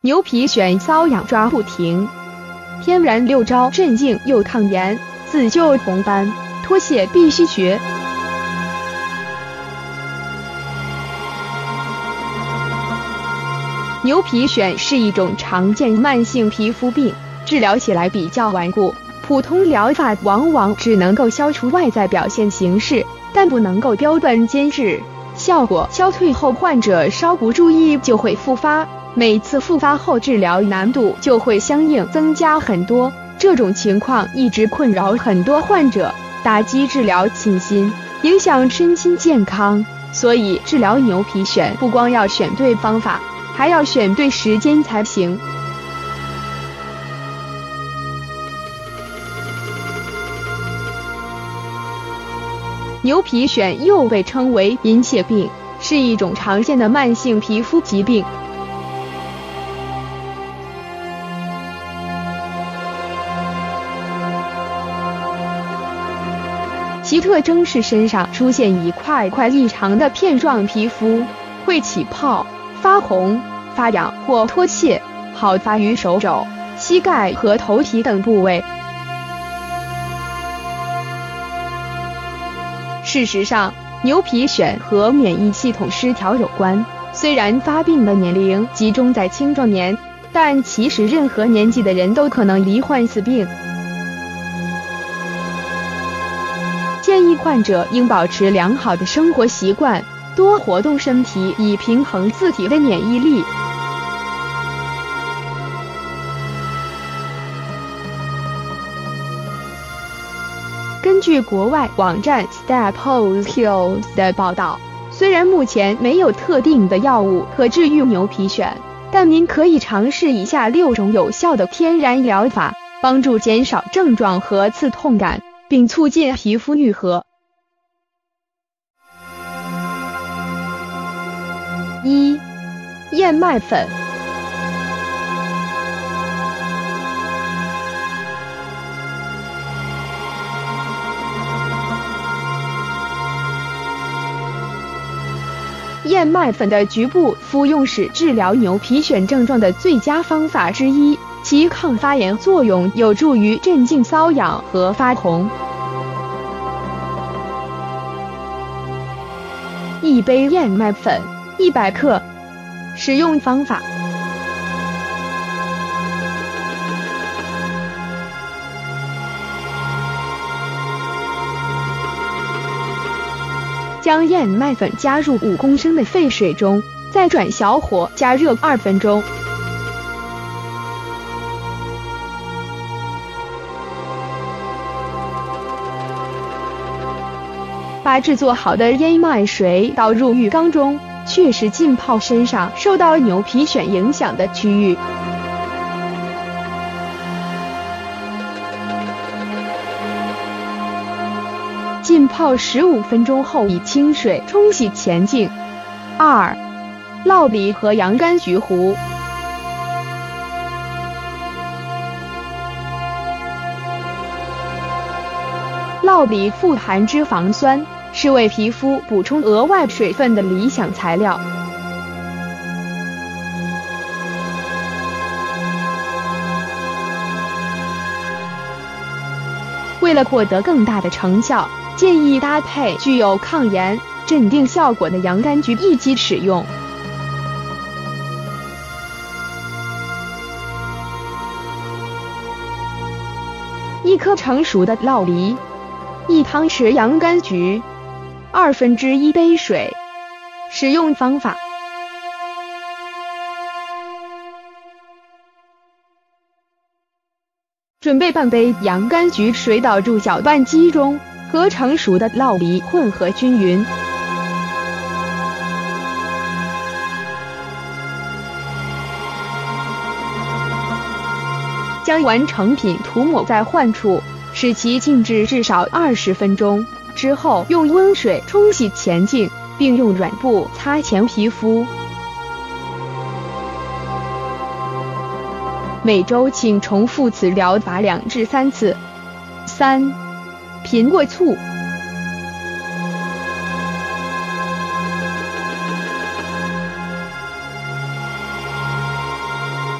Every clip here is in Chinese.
牛皮癣瘙痒抓不停，天然6招镇静又抗炎，自救红斑脱屑必须学。牛皮癣是一种常见慢性皮肤病，治疗起来比较顽固，普通疗法往往只能够消除外在表现形式，但不能够标本兼治，效果消退后患者稍不注意就会复发，每次复发后治疗难度就会相应增加很多，这种情况一直困扰很多患者，打击治疗信心，影响身心健康。所以治疗牛皮癣不光要选对方法，还要选对时间才行。牛皮癣又被称为银屑病，是一种常见的慢性皮肤疾病。其特征是身上出现一块块异常的片状皮肤，会起泡、发红、发痒或脱屑，好发于手肘、膝盖和头皮等部位。事实上，牛皮癣和免疫系统失调有关，虽然发病的年龄集中在青壮年，但其实任何年纪的人都可能罹患此病。建议患者应保持良好的生活习惯，多活动身体，以平衡自体的免疫力。根据国外网站 Staples Hills 的报道，虽然目前没有特定的药物可治愈牛皮癣，但您可以尝试以下6种有效的天然疗法，帮助减少症状和刺痛感，并促进皮肤愈合。1. 燕麦粉。燕麦粉的局部服用是治疗牛皮癣症状的最佳方法之一，其抗发炎作用有助于镇静瘙痒和发红。1杯燕麦粉100克。使用方法：将燕麦粉加入5公升的沸水中，再转小火加热2分钟。把制作好的燕麦水倒入浴缸中，确实浸泡身上受到牛皮癣影响的区域。浸泡15分钟后，以清水冲洗前净。2. 酪梨和洋甘菊糊。酪梨富含脂肪酸，是为皮肤补充额外水分的理想材料。为了获得更大的成效，建议搭配具有抗炎、镇定效果的洋甘菊一起使用。1颗成熟的酪梨，1汤匙洋甘菊，1/2杯水。使用方法：准备半杯洋甘菊水倒入搅拌机中，和成熟的酪梨混合均匀。将完成品涂抹在患处，使其静置至少20分钟，之后用温水冲洗前净，并用软布擦前皮肤。每周请重复此疗法2至3次。3. 苹果醋。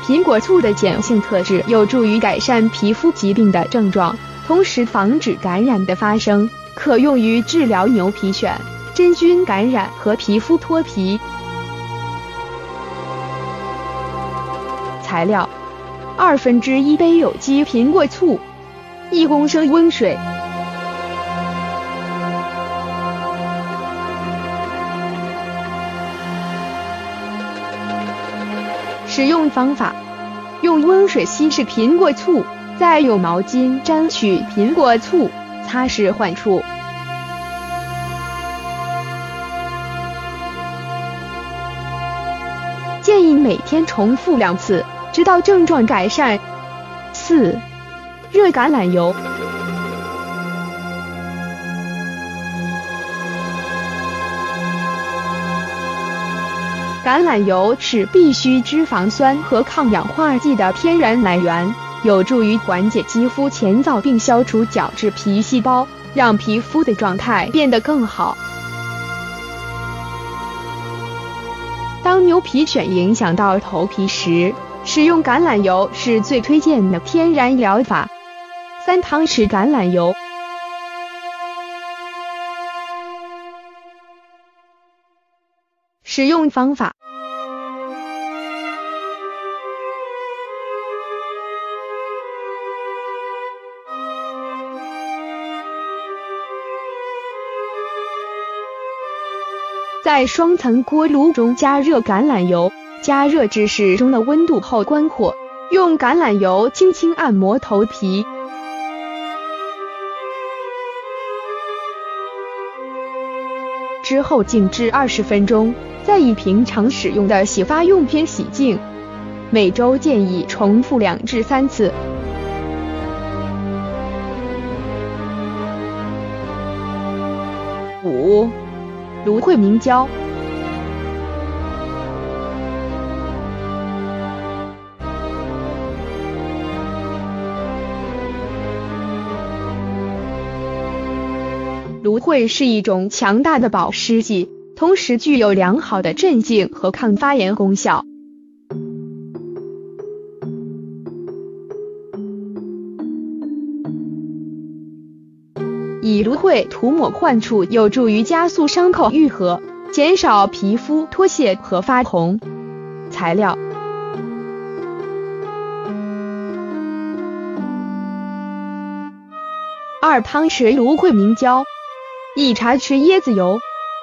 苹果醋的碱性特质有助于改善皮肤疾病的症状，同时防止感染的发生，可用于治疗牛皮癣、真菌感染和皮肤脱皮。材料：1/2杯有机苹果醋，1公升温水。使用方法：用温水稀释苹果醋，再用毛巾沾取苹果醋，擦拭患处。建议每天重复2次，直到症状改善。4. 热橄榄油。橄榄油是必需脂肪酸和抗氧化剂的天然来源，有助于缓解肌肤前躁并消除角质皮细胞，让皮肤的状态变得更好。当牛皮癣影响到头皮时，使用橄榄油是最推荐的天然疗法。3汤匙橄榄油。使用方法：在双层锅炉中加热橄榄油，加热至适中的温度后关火，用橄榄油轻轻按摩头皮。之后静置20分钟，再以平常使用的洗发用品洗净。每周建议重复2至3次。5. 芦荟明胶。芦荟是一种强大的保湿剂，同时具有良好的镇静和抗发炎功效。以芦荟涂抹患处，有助于加速伤口愈合，减少皮肤脱屑和发红。材料：2汤匙芦荟明胶，1茶匙椰子油。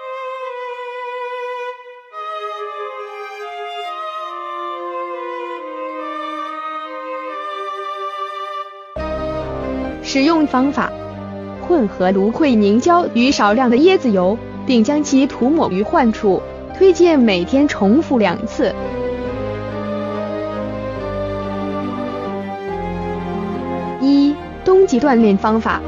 使用方法：混合芦荟明胶与少量的椰子油，并将其涂抹于患处，推荐每天重复2次。1. 冬季锻炼方法。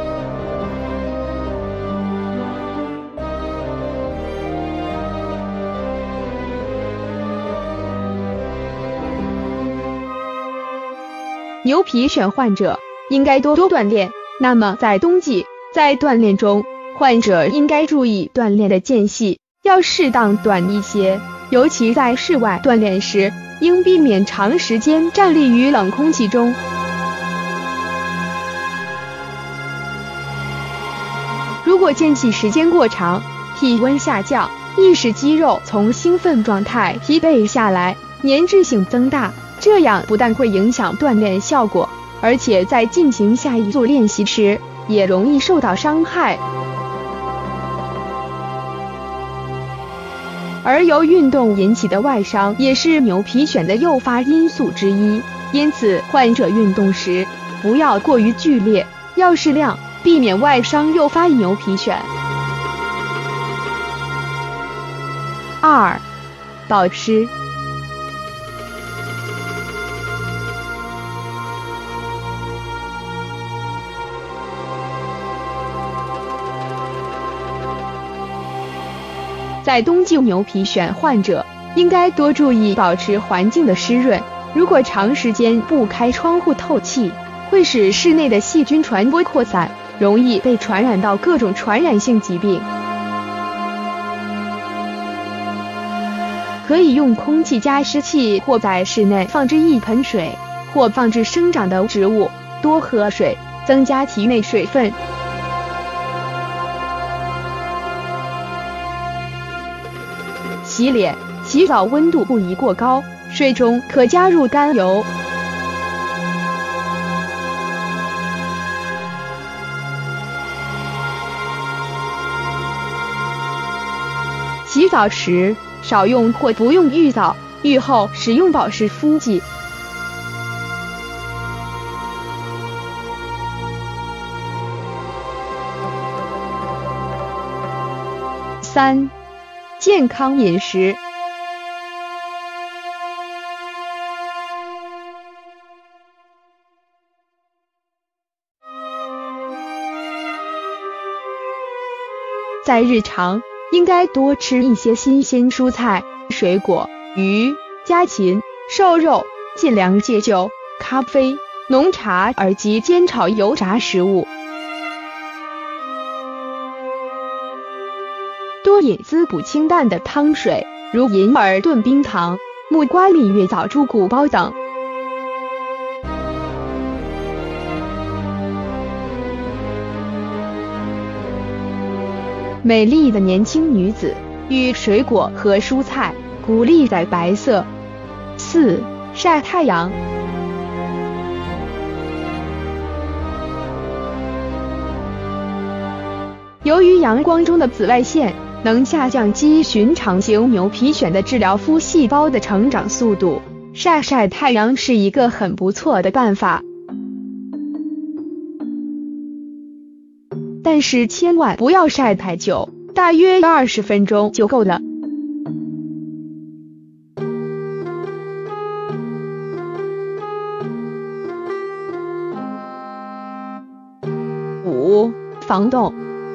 牛皮癣患者应该多锻炼，那么在冬季，在锻炼中，患者应该注意锻炼的间隙，要适当短一些，尤其在室外锻炼时，应避免长时间站立于冷空气中。如果间隙时间过长，体温下降，易使肌肉从兴奋状态疲惫下来，粘滞性增大，这样不但会影响锻炼效果，而且在进行下一组练习时，也容易受到伤害。而由运动引起的外伤也是牛皮癣的诱发因素之一，因此患者运动时不要过于剧烈，要适量，避免外伤诱发牛皮癣。2. 保湿。在冬季牛皮癣患者应该多注意保持环境的湿润，如果长时间不开窗户透气，会使室内的细菌传播扩散，容易被传染到各种传染性疾病。 可以用空气加湿器或在室内放置一盆水，或放置生长的植物，多喝水，增加体内水分。洗脸，洗澡温度不宜过高，水中可加入甘油。洗澡时少用或不用浴皂，浴后使用保湿敷剂。3、健康饮食。在日常应该多吃一些新鲜蔬菜、水果、鱼、家禽、瘦肉，尽量戒酒、咖啡、浓茶及煎炒油炸食物。多饮滋补清淡的汤水，如银耳炖冰糖、木瓜蜜月枣猪骨煲等。美丽的年轻女子与水果和蔬菜，鼓励在白色。4、晒太阳。由于阳光中的紫外线能下降肌寻常型牛皮癣的治疗肤细胞的成长速度，晒太阳是一个很不错的办法。但是千万不要晒太久，大约20分钟就够了。5、防冻。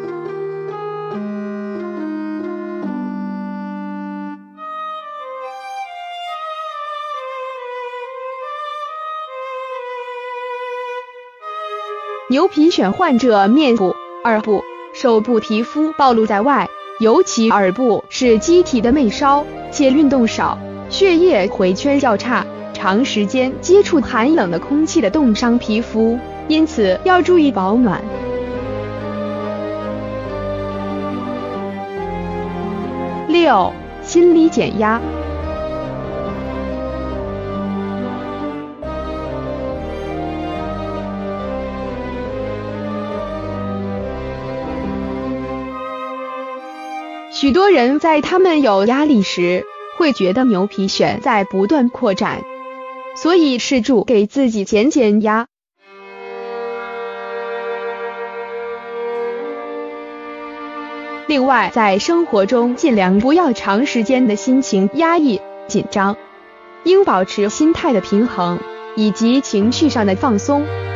牛皮癣患者面部、耳部、手部皮肤暴露在外，尤其耳部是机体的内梢，且运动少，血液回圈较差，长时间接触寒冷的空气的冻伤皮肤，因此要注意保暖。6、心理减压。许多人在他们有压力时，会觉得牛皮癣在不断扩展，所以试着给自己减压。另外，在生活中尽量不要长时间的心情压抑、紧张，应保持心态的平衡，以及情绪上的放松。